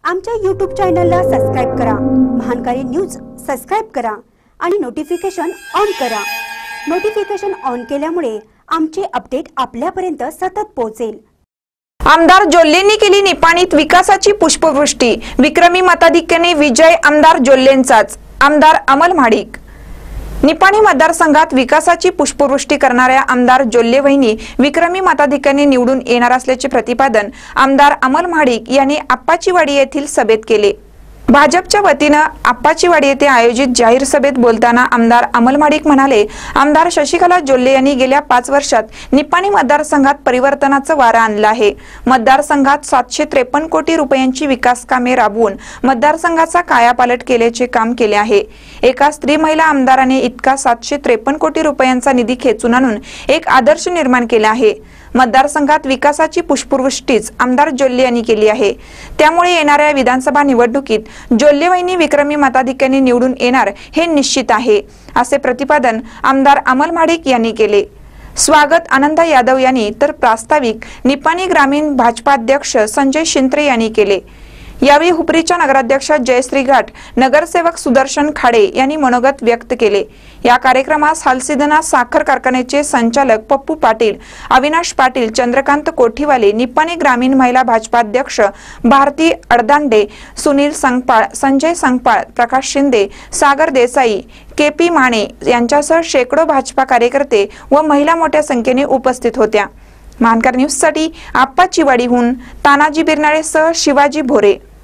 आमच्या YouTube चॅनलला subscribe करा, महानकारी न्यूज सबस्क्राइब करा आणि नोटिफिकेशन ऑन करा। नोटिफिकेशन ऑन केल्यामुळे आमचे अपडेट आपल्यापर्यंत सतत पोहोचेल। आमदार जोल्लेंनी केली निपाणीत विकासाची पुष्पवृष्टी, विक्रमी मताधिक्याने विजय आमदार जोल्लेंचाच। आमदार अमल महाडिक। निपाणी मतदारसंघात विकासाची पुष्पवृष्टी करणाऱ्या आमदार जोल्ले वहिनी विक्रमी मताधिक्याने निवडून येणार असल्याचे प्रतिपादन आमदार अमल महाडिक यांनी आप्पाचीवाडी येथील सभेत केले। भाजपच्या वतीने आप्पाचीवाडी येथे आयोजित जाहीर सभेत बोलताना आमदार अमल महाडिक म्हणाले, आमदार शशिकला जोल्ले यांनी गेल्या 5 वर्षात निपाणी मतदारसंघात परिवर्तनाचं वारा आणलं आहे। मतदारसंघात 753 कोटी रुपयांची विकास कामे राबवून मतदारसंघाचा कायापालट केल्याचे काम केले आहे। एका स्त्री महिला आमदाराने इतका 753 कोटी रुपयांचा निधी खेचून आणून एक आदर्श निर्माण केला आहे। मतदारसंघात विकासाची पुष्पवृष्टीच आमदार जोल्ले यांनी केली आहे। त्यामुळे येणाऱ्या विधानसभा निवडणुकीत जोल्ले वहिनी विक्रमी मताधिक्याने निवडून येणार हे निश्चित आहे, असे प्रतिपादन आमदार अमल महाडिक यांनी केले। स्वागत आनंदा यादव यांनी तर प्रास्ताविक निपाणी ग्रामीण भाजपा अध्यक्ष संजय शिंत्रे यांनी केले। यावेळी हुपरीच्या नगराध्यक्षा जयश्री घाट, नगरसेवक सुदर्शन खाडे यांनी मनोगत व्यक्त केले। या कार्यक्रमास हालसिद्धनाथ साखर कारखान्याचे संचालक पप्पू पाटील, अविनाश पाटील, चंद्रकांत कोठीवाले, निपाणी ग्रामीण महिला भाजपा अध्यक्ष भारती अडदांडे, सुनील संगपाळ, संजय संगपाळ, प्रकाश शिंदे, सागर देसाई, केपी माने यांच्यासह शेकडो भाजपा कार्यकर्ते व महिला मोठ्या संख्येने उपस्थित होत्या। महानकर न्यूज साठी आप्पाचीवाडीहून तानाजी बिरनाळेसह शिवाजी भोरे।